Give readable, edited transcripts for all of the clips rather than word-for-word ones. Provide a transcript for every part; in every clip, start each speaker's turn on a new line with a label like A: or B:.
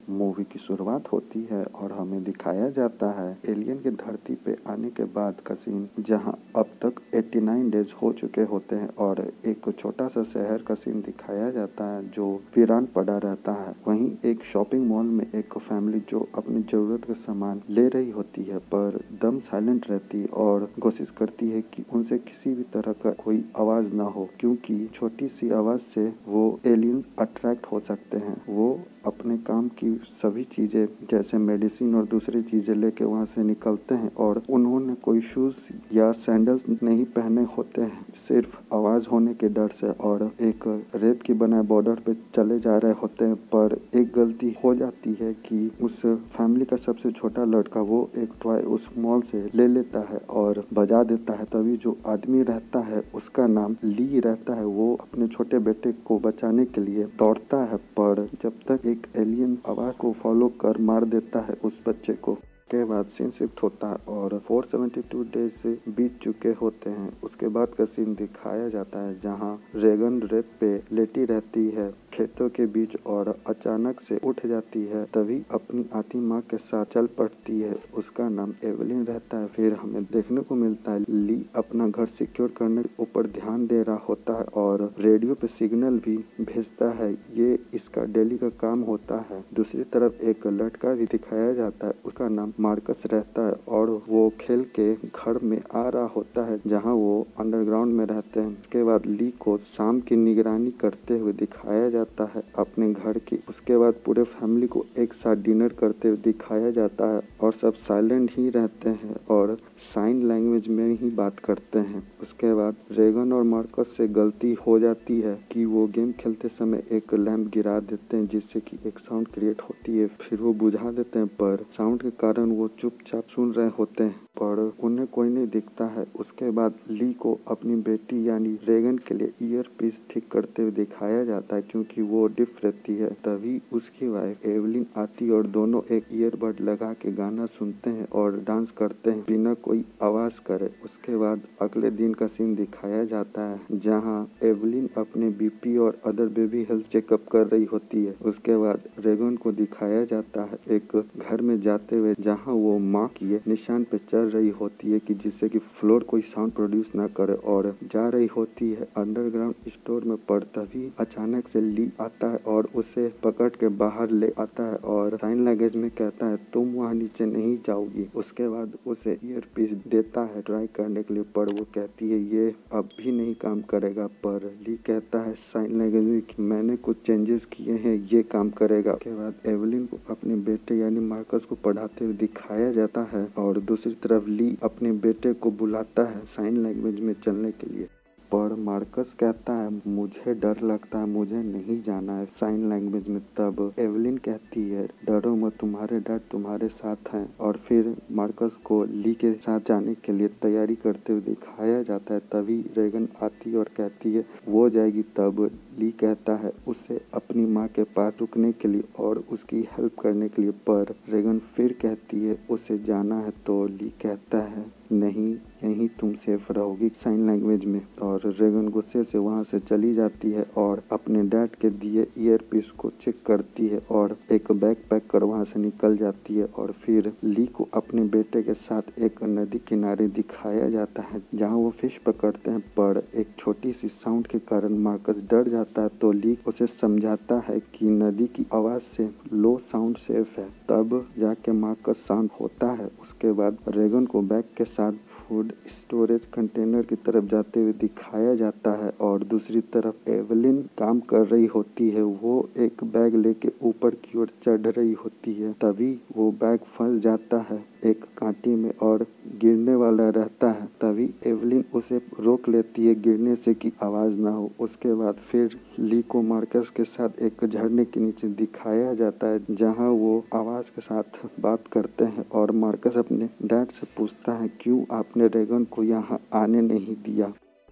A: Movie की शुरुआत होती है और हमें दिखाया जाता है एलियन के धरती पे आने के बाद का सीन, जहां अब तक 89 डेज हो चुके होते हैं और एक छोटा सा शहर का सीन दिखाया जाता है जो वीरान पड़ा रहता है। वहीं एक शॉपिंग मॉल में एक फैमिली जो अपनी जरूरत का सामान ले रही होती है पर दम साइलेंट रहती है और कोशिश करती है कि उनसे किसी भी तरह का कोई आवाज ना हो, क्योंकि छोटी सी आवाज से वो एलियन अट्रैक्ट हो सकते हैं। वो अपने काम की सभी चीजें जैसे मेडिसिन और दूसरी चीजें लेके वहां से निकलते हैं और उन्होंने कोई शूज या सैंडल्स नहीं पहने होते हैं, सिर्फ आवाज होने के डर से, और एक रेत की बनाए बॉर्डर पे चले जा रहे होते हैं। पर एक गलती हो जाती है कि उस फैमिली का सबसे छोटा लड़का वो एक टॉय उस मॉल से ले लेता है और बजा देता है। तभी जो आदमी रहता है उसका नाम ली रहता है, वो अपने छोटे बेटे को बचाने के लिए दौड़ता है, पर जब तक एक एलियन आवाज को फॉलो कर मार देता है उस बच्चे को। के बाद सीन शिफ्ट होता है और 472 डेज से बीत चुके होते हैं। उसके बाद का सीन दिखाया जाता है जहां रेगन रेत पे लेटी रहती है खेतों के बीच और अचानक से उठ जाती है। तभी अपनी आती माँ के साथ चल पड़ती है। उसका नाम एवलिन रहता है। फिर हमें देखने को मिलता है ली अपना घर सिक्योर करने के ऊपर ध्यान दे रहा होता है और रेडियो पे सिग्नल भी भेजता है। ये इसका डेली का काम होता है। दूसरी तरफ एक लड़का भी दिखाया जाता है, उसका नाम मार्कस रहता है और वो खेल के घर में आ रहा होता है जहाँ वो अंडरग्राउंड में रहते हैं। उसके बाद ली को शाम की निगरानी करते हुए दिखाया जाता है अपने घर की। उसके बाद पूरे फैमिली को एक साथ डिनर करते हुए दिखाया जाता है और सब साइलेंट ही रहते हैं और साइन लैंग्वेज में ही बात करते हैं। उसके बाद रेगन और मार्कस से गलती हो जाती है कि वो गेम खेलते समय एक लैंप गिरा देते हैं जिससे कि एक साउंड क्रिएट होती है। फिर वो बुझा देते हैं पर साउंड के कारण वो चुपचाप सुन रहे होते हैं पर उन्हें कोई नहीं दिखता है। उसके बाद ली को अपनी बेटी यानी रेगन के लिए ईयर पीस ठीक करते हुए दिखाया जाता है क्योंकि वो डिफ रहती है। तभी उसकी वाइफ एवलिन आती और दोनों एक ईयरबड लगा के गाना सुनते हैं और डांस करते हैं बिना कोई आवाज करे। उसके बाद अगले दिन का सीन दिखाया जाता है जहाँ एवलिन अपने बीपी और अदर बेबी हेल्थ चेकअप कर रही होती है। उसके बाद रेगन को दिखाया जाता है एक घर में जाते हुए जहाँ वो माँ की निशान पे चल रही होती है कि जिससे कि फ्लोर कोई साउंड प्रोड्यूस ना करे और जा रही होती है अंडरग्राउंड स्टोर में। पर तभी अचानक से ली आता है और उसे पकड़ के बाहर ले आता है और साइन लैंग्वेज में कहता है तुम वहाँ नीचे नहीं जाओगी। उसके बाद उसे ईयर पीस देता है ट्राई करने के लिए पर वो कहती है ये अब भी नहीं काम करेगा। पर ली कहता है साइन लैंग्वेज में कि मैंने कुछ चेंजेस किए हैं, ये काम करेगा। उसके बाद एवलिन को अपने बेटे यानी मार्कस को पढ़ाते हुए दिखाया जाता है और दूसरी तरफ ली अपने बेटे को बुलाता है साइन लैंग्वेज में चलने के लिए। पर मार्कस कहता है मुझे डर लगता है, मुझे नहीं जाना है साइन लैंग्वेज में। तब एवलिन कहती है डरो मत, तुम्हारे डैड तुम्हारे साथ हैं। और फिर मार्कस को ली के साथ जाने के लिए तैयारी करते हुए दिखाया जाता है। तभी रेगन आती और कहती है वो जाएगी। तब ली कहता है उसे अपनी माँ के पास रुकने के लिए और उसकी हेल्प करने के लिए, पर रेगन फिर कहती है उसे जाना है। तो ली कहता है नहीं, यहीं तुम सेफ रहोगी साइन लैंग्वेज में। और रेगन गुस्से से वहां से चली जाती है और अपने डैड के दिए ईयर पीस को चेक करती है और एक बैग पैक कर वहां से निकल जाती है। और फिर ली को अपने बेटे के साथ एक नदी किनारे दिखाया जाता है जहां वो फिश पकड़ते हैं, पर एक छोटी सी साउंड के कारण मार्कस डर जाता है। तो ली उसे समझाता है कि नदी की आवाज से लो साउंड सेफ है। तब जाके मार्कस शांत होता है। उसके बाद रेगन को बैग के साथ फूड स्टोरेज कंटेनर की तरफ जाते हुए दिखाया जाता है और दूसरी तरफ एवलिन काम कर रही होती है। वो एक बैग लेके ऊपर की ओर चढ़ रही होती है। तभी वो बैग फंस जाता है एक कांटे में और गिरने वाला रहता है। तभी एवलिन उसे रोक लेती है गिरने से कि आवाज ना हो। उसके बाद फिर ली को मार्कस के साथ एक झरने के नीचे दिखाया जाता है जहां वो आवाज के साथ बात करते हैं और मार्कस अपने डैड से पूछता है क्यों आपने रेगन को यहाँ आने नहीं दिया।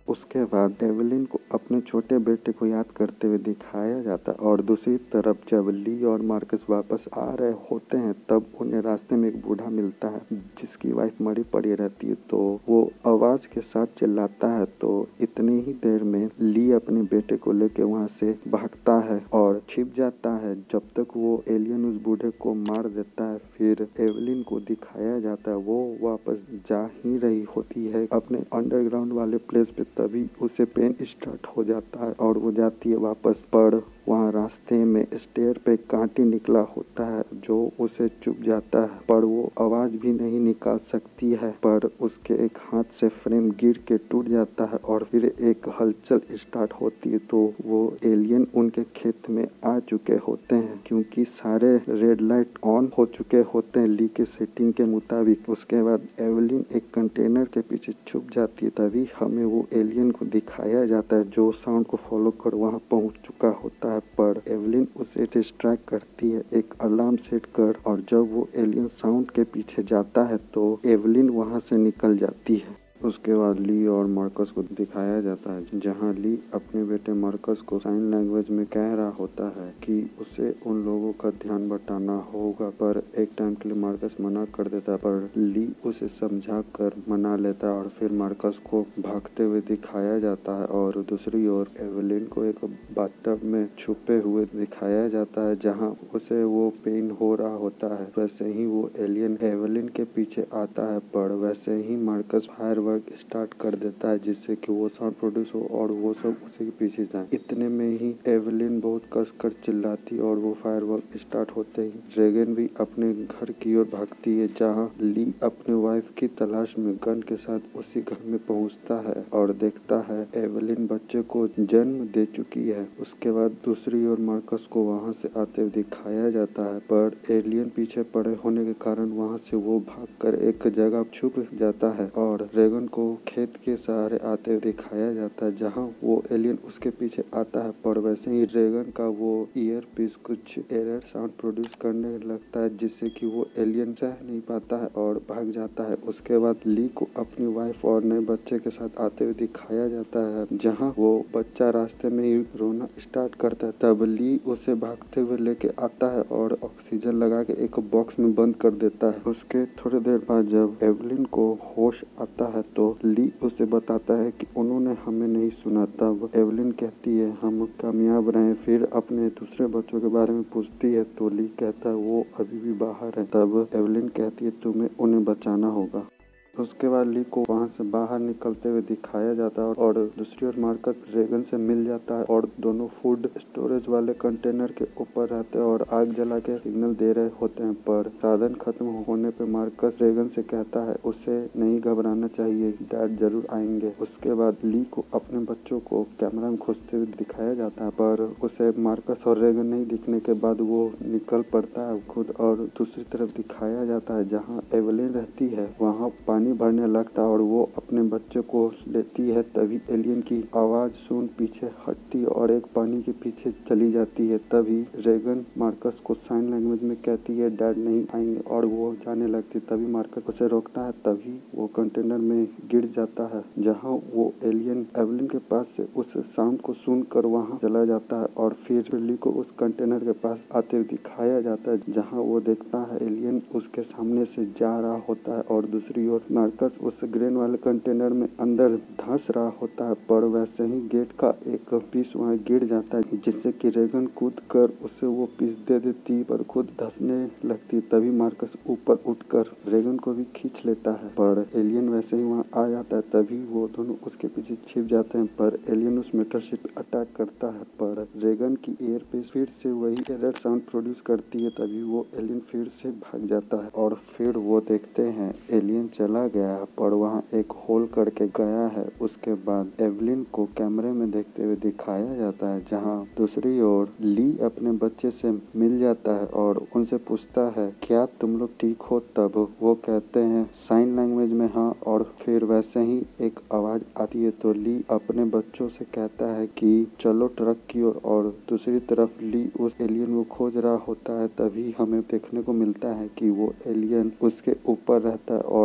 A: उसके बाद एवेलिन को अपने छोटे बेटे को याद करते हुए दिखाया जाता है और दूसरी तरफ जब ली और मार्कस वापस आ रहे होते हैं तब उन्हें रास्ते में एक बूढ़ा मिलता है जिसकी वाइफ मरी पड़ी रहती है। तो वो आवाज के साथ चिल्लाता है। तो इतनी ही देर में ली अपने बेटे को लेके वहाँ से भागता है और छिप जाता है जब तक वो एलियन उस बूढ़े को मार देता है। फिर एवेलिन को दिखाया जाता है वो वापस जा ही रही होती है अपने अंडरग्राउंड वाले प्लेस पे, तभी उसे पेन स्टार्ट हो जाता है और वो जाती है वापस। पर वहाँ रास्ते में स्टेयर पे कांटे निकला होता है जो उसे चुभ जाता है, पर वो आवाज भी नहीं निकाल सकती है। पर उसके एक हाथ से फ्रेम गिर के टूट जाता है और फिर एक हलचल स्टार्ट होती है। तो वो एलियन उनके खेत में आ चुके होते हैं क्योंकि सारे रेड लाइट ऑन हो चुके होते हैं ली के सेटिंग के मुताबिक। उसके बाद एवेलिन एक कंटेनर के पीछे छुप जाती है, तभी हमें वो एलियन को दिखाया जाता है जो साउंड को फॉलो कर वहाँ पहुँच चुका होता है। पर एवेलिन उसे डिस्ट्रैक्ट करती है एक अलार्म सेट कर, और जब वो एलियन साउंड के पीछे जाता है तो एवेलिन वहाँ से निकल जाती है। उसके बाद ली और मार्कस को दिखाया जाता है जहां ली अपने बेटे मार्कस को साइन लैंग्वेज में कह रहा होता है कि उसे उन लोगों का ध्यान बटाना होगा। पर एक टाइम के लिए मार्कस मना कर देता है, पर ली उसे समझा कर मना लेता है और फिर मार्कस को भागते हुए दिखाया जाता है। और दूसरी ओर एवेलिन को एक बाथटब में छुपे हुए दिखाया जाता है जहाँ उसे वो पेन हो रहा होता है। वैसे ही वो एलियन एवेलिन के पीछे आता है, पर वैसे ही मार्कस फायर स्टार्ट कर देता है जिससे कि वो साउंड प्रोड्यूस हो और वो सब उसी के पीछे जाए। इतने में ही एवेलिन बहुत कसकर चिल्लाती और वो फायरवर्क स्टार्ट होते ही ड्रैगन भी अपने घर की ओर भागती है जहां ली अपने वाइफ की तलाश में गन के साथ उसी घर में पहुंचता है और देखता है एवेलिन बच्चे को जन्म दे चुकी है। उसके बाद दूसरी ओर मार्कस को वहां से आते हुए दिखाया जाता है, पर एलियन पीछे पड़े होने के कारण वहां से वो भागकर एक जगह छुप जाता है और ड्रैगन को खेत के सहारे आते हुए दिखाया जाता है जहां वो एलियन उसके पीछे आता है। पर वैसे ही ड्रैगन का वो ईयर पीस कुछ एरर साउंड प्रोड्यूस करने लगता है जिससे कि वो एलियन सह नहीं पाता है और भाग जाता है। उसके बाद ली को अपनी वाइफ और नए बच्चे के साथ आते हुए दिखाया जाता है जहां वो बच्चा रास्ते में ही रोना स्टार्ट करता है। तब ली उसे भागते हुए लेके आता है और ऑक्सीजन लगा के एक बॉक्स में बंद कर देता है। उसके थोड़ी देर बाद जब एवेलिन को होश आता है तो ली उसे बताता है कि उन्होंने हमें नहीं सुना। तब एवेलिन कहती है हम कामयाब रहे। फिर अपने दूसरे बच्चों के बारे में पूछती है तो ली कहता है वो अभी भी बाहर है। तब एवेलिन कहती है तुम्हें उन्हें बचाना होगा। उसके बाद ली को वहां से बाहर निकलते हुए दिखाया जाता है और दूसरी ओर मार्कस ड्रैगन से मिल जाता है और दोनों फूड स्टोरेज वाले कंटेनर के ऊपर रहते हैं और आग जला के सिग्नल दे रहे होते हैं। पर साधन खत्म होने पे मार्कस ड्रैगन से कहता है उसे नहीं घबराना चाहिए, डैड जरूर आएंगे। उसके बाद ली को अपने बच्चों को कैमरा में घुसते हुए दिखाया जाता है, पर उसे मार्कस और ड्रैगन नहीं दिखने के बाद वो निकल पड़ता है खुद। और दूसरी तरफ दिखाया जाता है जहाँ एवेलिन रहती है वहाँ पानी भरने लगता है और वो अपने बच्चे को लेती है। तभी एलियन की आवाज सुन पीछे हटती और एक पानी के पीछे चली जाती है। तभी ड्रैगन मार्कस को साइन लैंग्वेज में कहती है डैड नहीं आएंगे और वो जाने लगती। तभी मार्कस उसे रोकता है, तभी वो कंटेनर में गिर जाता है जहाँ वो एलियन एवेलिन के पास से उस साउंड को सुनकर वहाँ चला जाता है। और फिर ली को उस कंटेनर के पास आते हुए दिखाया जाता है जहाँ वो देखता है एलियन उसके सामने से जा रहा होता है और दूसरी ओर मार्कस उस ग्रेन वाले कंटेनर में अंदर धंस रहा होता है। पर वैसे ही गेट का एक पीस वहाँ गिर जाता है जिससे कि ड्रैगन कूद कर उसे वो पीस दे देती पर खुद धंसने लगती। तभी मार्कस ऊपर उठकर ड्रैगन को भी खींच लेता है, पर एलियन वैसे ही वहाँ आ जाता है। तभी वो दोनों उसके पीछे छिप जाते हैं, पर एलियन उस मेटल शीट पे अटैक करता है। पर ड्रैगन की एयर पीस फिर से वही एरर साउंड प्रोड्यूस करती है। तभी वो एलियन फिर से भाग जाता है और फिर वो देखते हैं एलियन चला गया है पर वहाँ एक होल करके गया है। उसके बाद एवेलिन को कैमरे में देखते हुए दिखाया जाता है जहाँ दूसरी ओर ली अपने बच्चे से मिल जाता है और उनसे पूछता है क्या तुम लोग ठीक हो। तब वो कहते हैं साइन लैंग्वेज में हाँ, और फिर वैसे ही एक आवाज आती है तो ली अपने बच्चों से कहता है कि चलो ट्रक की ओर। और दूसरी तरफ ली उस एलियन को खोज रहा होता है। तभी हमें देखने को मिलता है कि वो एलियन उसके ऊपर रहता है और एक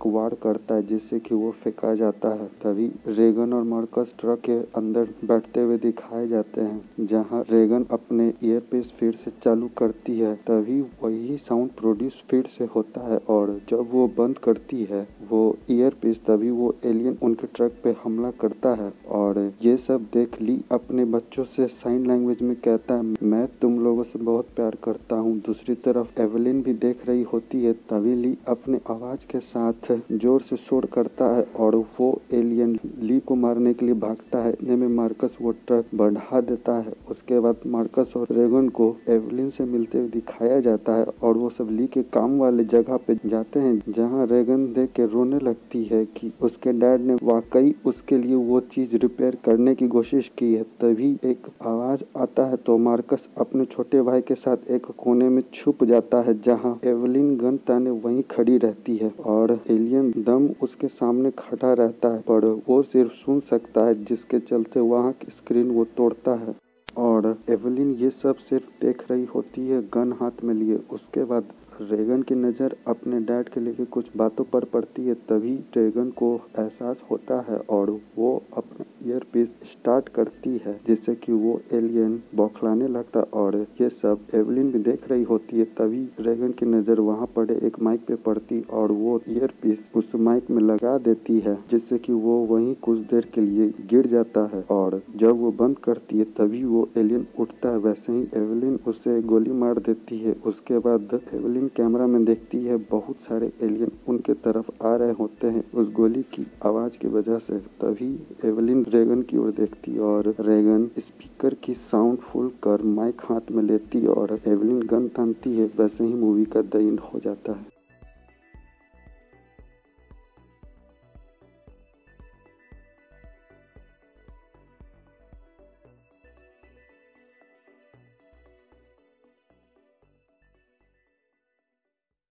A: एक वार करता है जिससे कि वो फेंका जाता है। तभी रेगन और मार्कस ट्रक के अंदर बैठते हुए दिखाए जाते हैं, जहां रेगन अपने ईयरपीस फिर से चालू करती है। तभी वही साउंड प्रोड्यूस फिर से होता है और जब वो बंद करती है वो ईयरपीस, तभी वो एलियन उनके ट्रक पे हमला करता है। और ये सब देख ली अपने बच्चों से साइन लैंग्वेज में कहता है, मैं तुम लोगों से बहुत प्यार करता हूँ। दूसरी तरफ एवेलिन भी देख रही होती है। तभी ली अपने आवाज के साथ जोर से शोर करता है और वो एलियन ली को मारने के लिए भागता है। इतने में मार्कस वो ट्रक बढ़ा देता है। उसके बाद मार्कस और रेगन को एवेलिन से मिलते हुए दिखाया जाता है और वो सब ली के काम वाले जगह पे जाते हैं, जहाँ रेगन देख के रोने लगती है कि उसके डैड ने वाकई उसके लिए वो चीज रिपेयर करने की कोशिश की है। तभी एक आवाज आता है तो मार्कस अपने छोटे भाई के साथ एक कोने में छुप जाता है, जहाँ एवेलिन गन ताने वहीं खड़ी रहती है और एलियन दम उसके सामने खड़ा रहता है, पर वो सिर्फ सुन सकता है, जिसके चलते वहाँ की स्क्रीन वो तोड़ता है। और एवेलिन ये सब सिर्फ देख रही होती है गन हाथ में लिए। उसके बाद रेगन की नज़र अपने डैड के लेके कुछ बातों पर पड़ती है। तभी रेगन को एहसास होता है और वो अपना ईयरपीस स्टार्ट करती है, जिससे कि वो एलियन बौखलाने लगता और ये सब एवेलिन भी देख रही होती है। तभी रेगन की नज़र वहाँ पड़े एक माइक पे पड़ती और वो ईयरपीस उस माइक में लगा देती है, जिससे कि वो वहीं कुछ देर के लिए गिर जाता है। और जब वो बंद करती है तभी वो एलियन उठता है। वैसे ही एवेलिन उसे गोली मार देती है। उसके बाद एवेलिन कैमरा में देखती है बहुत सारे एलियन उनके तरफ आ रहे होते हैं उस गोली की आवाज की वजह से। तभी एवेलिन रेगन की ओर देखती और रेगन स्पीकर की साउंड फुल कर माइक हाथ में लेती और एवेलिन गन तानती है। वैसे ही मूवी का द एंड हो जाता है।